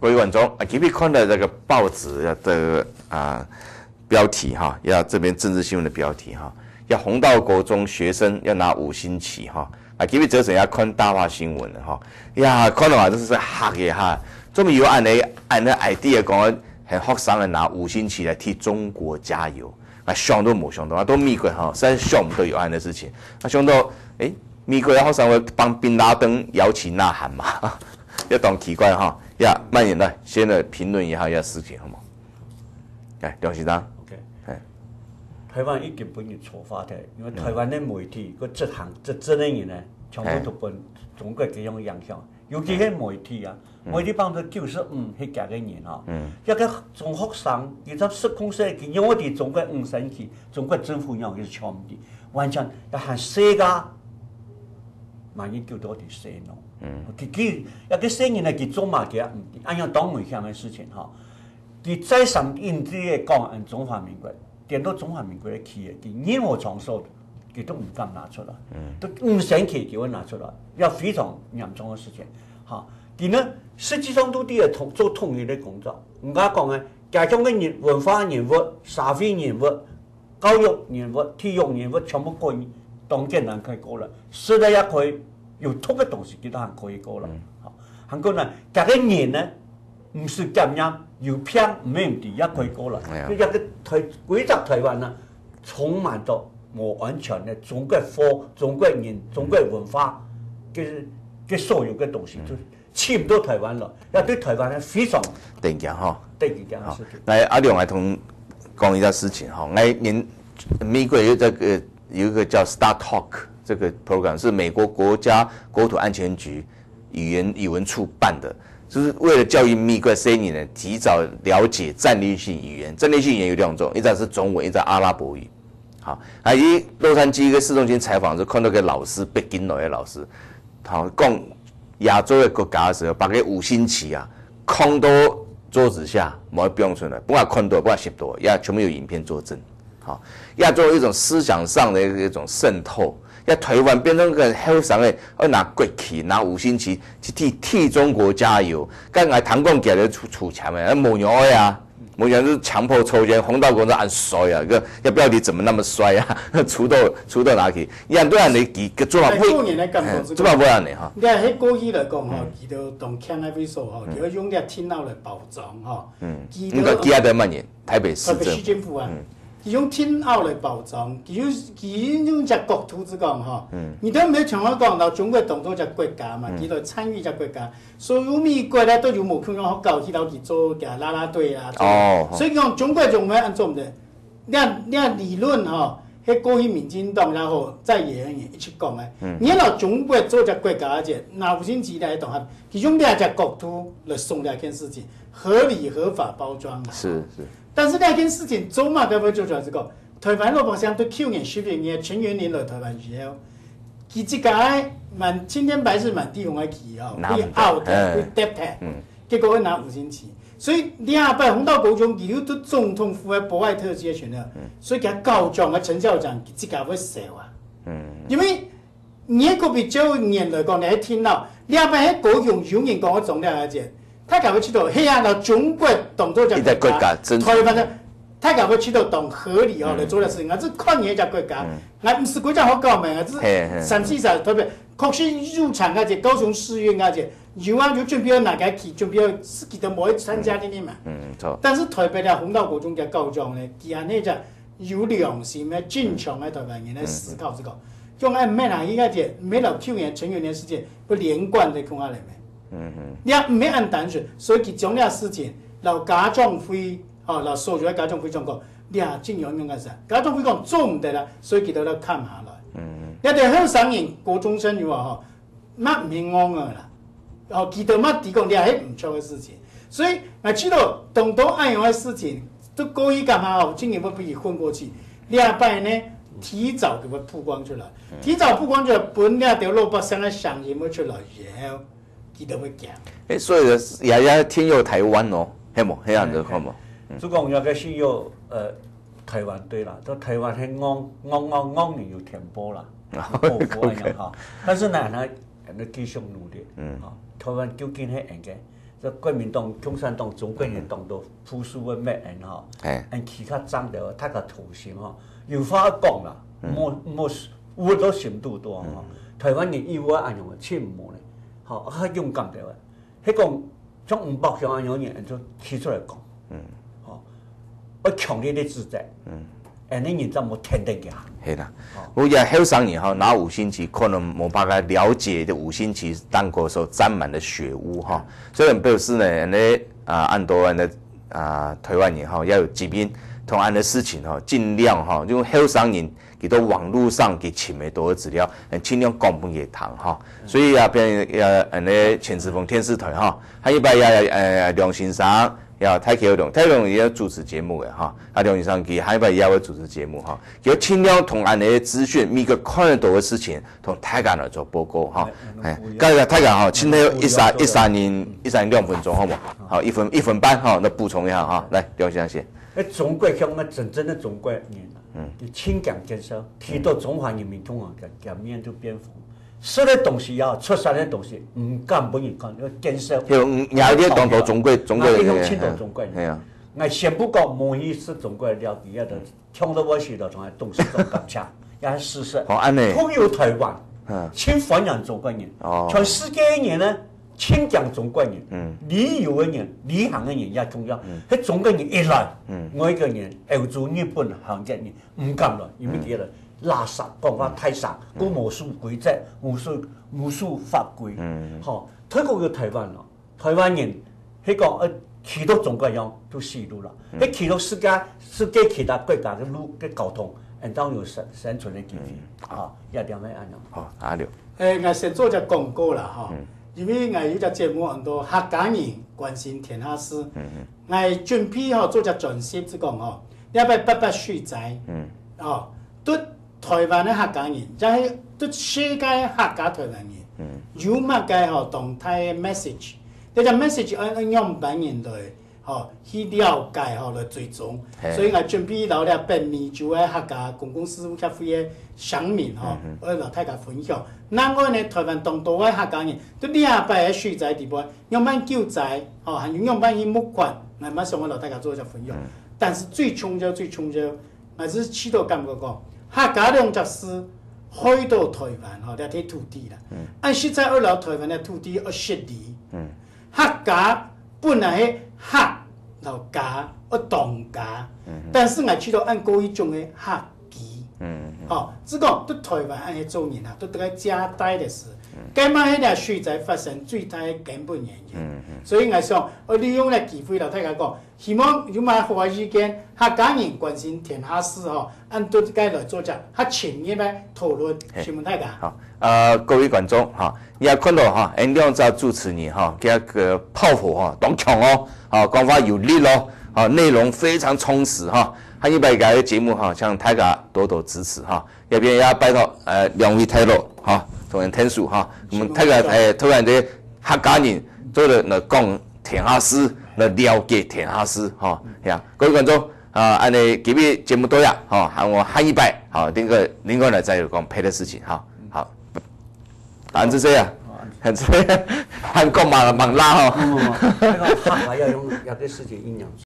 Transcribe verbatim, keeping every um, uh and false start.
各位观众啊，今天看到这个报纸的啊标题哈，要这边政治新闻的标题哈，要弘道国中学生要拿五星旗哈。啊，今日早晨也看大话新闻了哈，呀，看到话真是吓嘅哈，这么有按你按你 idea 讲，很学生来拿五星旗来替中国加油，啊，想都冇想到啊，都美国哈，实在想不到有按的事情，啊，想到诶，美国的学生会帮宾拉登摇旗呐喊嘛，要当奇怪哈，呀，慢点来，先来评论一下一下事情好吗？来，梁先生。 台湾已經本日錯法嘅，因為台灣的媒體個執行執執人員呢，全部都本中國這種影響，尤其係媒體啊，媒體幫到九十五迄家嘅人啊，一個中學生二十四公歲，因為我哋中國五星旗，中國政府讓佢搶唔啲，完全要向世界萬一叫到啲洗腦，佢佢一個聲音呢，佢做嘛嘅唔啲，按樣當危險嘅事情嚇，佢再上印啲嘅講按中華民國。點到中華民國的企業，佢任何場所，佢都唔敢拿出來，都唔想企業會拿出來，要非常嚴重嘅事情。嚇，佢呢實際上都啲係統做統一嘅工作。唔該講嘅，家中嘅人文化人物、社會人物、教育人物、體育人物，全部可以當艱難可以過啦。實在也可以有ทุก嘅東西，佢都係可以過啦。嚇，韓國呢，家嘅人呢，唔是咁樣。有偏沒問題，也可以過了。一個台規則台灣呢，充滿咗冇完全的中國貨、中國人、中國文化嘅嘅所有嘅東西，就侵到台灣了。要對台灣呢非常定嘅哈， 定嘅件事情。 來阿亮來同講一下事情哈。來年美國有這個有一個叫 Star Talk 這個 program， 是美國國家國土安全局語言語文處辦的。就是為了教育美國青年人提早了解戰略性語言，戰略性語言有兩種，一種是中文，一種阿拉伯語。好，啊，伊洛杉磯一個市中心採訪就看到個老師，北京來的老師，好講亞洲的國家的時候，把個五星旗啊，扛到桌子下，冇標出來，不管看到，不管寫多，也全部有影片作證。好，要做一種思想上的一種滲透。要台灣變成個後生的，要拿國旗、拿五星旗去替替中國加油。剛才唐貢給的出出錢的，母牛呀，母牛是強迫抽籤，紅道公司按衰啊，個要標題怎麼那麼衰啊？出到出到哪去？一樣對人哋個做法不，做法不一樣的哈。 你睇喺過去來講吼，佢就當強嘅位數吼，佢要用啲天鬧來包裝吼。嗯。 應該記得乜嘢？台北市政府。台北市政府啊。佢用天奧來包裝，佢用佢用隻國土之講吼，你都沒從我講到中國當做隻國家嘛，佢來參與隻國家，所有美國咧都有冇可能學教去到去做嘅啦啦隊啊，哦，所以講中國仲會按做唔得，你看你看理論吼，喺過去民進黨然後在野人一起講嘅，你攞中國做隻國家而且拿五星旗來動下，佢用兩隻國土來送兩件事情，合理合法包裝。 是是。 但是那件事情做嘛都會做出來，這個台灣老百姓對去年十零年陳元林來台灣時候，佢即個滿青天白日滿地紅嘅旗哦，會 out 會 dead 結果會拿五星旗，所以兩擺弘道國中佢都總統府嘅博愛特區嘅權了，所以佢告狀嘅陳校長佢即個會死啊，因為你個比較年來講，你喺聽到兩擺喺高雄永遠講嘅總量嚟講。他搞不去到黑暗的中國當做隻國家，台灣的他搞不去到當合理哦來做的事情，啊，這抗議隻國家，啊，不是國家好搞咩？啊，這甚至係特別確實入場啊，隻高雄市院啊，隻有啊，就準備要哪個去，準備要自己都冇去參加呢啲嘛。嗯，錯。但是台北的弘道國中嘅告狀呢，佢係呢隻有良心嘅正常嘅台灣人來思考這個，用按咩哪一個隻，沒到去年陳元年事件不連貫的空下嚟咩？嗯嗯，你也唔係按單純，所以佢將呢個事情，留家長會，哦，留所有嘅家長會講講，你啊盡量用嘅時候，家長會講做唔得啦，所以佢都嚟砍下來。嗯嗯，一啲後生人國中生就話嗬，乜唔係安嘅啦，哦，佢都乜提供啲係唔錯嘅事情，所以我知道當到按樣嘅事情，都故意幹嘛哦，今年會俾佢混過去，兩擺呢提早佢會曝光出來，提早曝光就本兩條老百姓嘅聲音會出來，然後。 誒，所以也也天佑台灣哦，係冇，係樣子看冇。 主講有個是有呃台灣對啦，到台灣係安安安安年有填波啦，保護一樣哈。但是呢，呢人哋繼續努力，嗯，哈，台灣究竟係應該这国民党、共产党、中国人党都朴素的咩人吼，按其他长得他个图形吼，有话讲啦，莫莫有到深度多吼。台湾人以我安样个切莫咧，吼，较勇敢着个。迄讲像吴伯雄安样人，就提出来讲，吼，我强烈的指责，安尼人怎么天得个？ 系啦，我也后生人哈，拿五星旗可能冇办法了解的五星旗当国时候沾满了血污哈，所以表示呢，呢啊按多安的啊台湾人哈要有这边同安的事情哈，尽量哈用后生人给到网络上给请媒多的资料，尽量讲不给谈哈，所以啊，变呃安呢钱志峰电视台哈，还一般要呃梁先生。要太克龙，太克龙也要主持节目的哈，啊，梁先生佢下一摆也会主持节目哈，要尽量同安的资讯，每个看得到的事情，同大家来做报告哈。哎，今日大家哈，请到一三一三年一三两分钟好冇？好，一分一分半哈，那补充一下哈，来，梁先生先。 诶，中国向啊，真正的中国人啊，嗯，清讲建设，提到中华人民共和国嘅面对边锋。说的东西啊，出产的东西唔敢不人讲，要建设。 就廿啲當到中國中國嘅。我青島中國人。 係啊。 我先不講摩西是中國了解的，聽到我時就從東西都夾恰，也係事實。 哦，安尼。 統有台灣，嗯，請發揚中國人。哦。全世界嘅人呢，請講中國人。嗯。旅遊嘅人、旅行嘅人也重要。嗯。喺中國人一來，嗯，我一個人歐洲、日本、韓國人唔敢來，因為幾來。垃圾講法太少，個無數規則、無數無數法規，吼，推過去台灣咯。台灣人迄個呃去到中國樣都死路啦，迄去到世界世界其他國家嘅路嘅交通，應當有生生存嘅機會，啊，一點樣安樣。 好，阿廖。 誒，我先做隻廣告啦，吼，因為我有隻節目很多客家人關心田下事，我準備吼做隻專輯，即講吼，你要不不續載，哦，都。台灣的客家人，即係對世界客家台灣人，有乜嘅吼動態嘅 message，呢隻 message 按按樣本人來吼去了解吼來追蹤，所以我準備留了北美洲嘅客家公共事務協會嘅鄉民吼，我同大家分享。那我呢台灣當多嘅客家人，都兩百個水仔地方，樣本救災，吼，還有樣本去募款，我馬上我同大家做一隻分享。但是最重要最重要，我是起到感覺講。客家兩隻是開到台灣吼，兩塊土地啦。按實在二樓台灣嘅土地要實地。客家本來係客老家，要當家，但是我知道按嗰一種嘅客基。哦，只講對台灣按係做人啊，都得個加大嘅事。咁嘛，迄條水災發生最大嘅根本原因。所以我想，我利用呢機會，同大家講，希望有乜好意見，客家人關心田下事吼，按對該來做只較深入嘅討論，詢問大家。 好，呃，各位觀眾哈，也看到哈，誒兩隻主持人哈，佢個炮火哈，當強哦，啊，講法有力咯，啊，內容非常充實哈，還一百個節目哈，向大家多多支持哈，入邊也拜託誒兩位睇落哈，同人聽數哈，我們大家誒突然啲客家人做嚟嚟講田下事，嚟了解田下事哈，係啊，各位觀眾。啊，按你今日節目多呀，好，喊我下一拜，好，另個另外呢再有講別的事情，好，好，按就這樣，按這樣，喊講忙忙拉哈。 呢個客話要用有啲事情應用。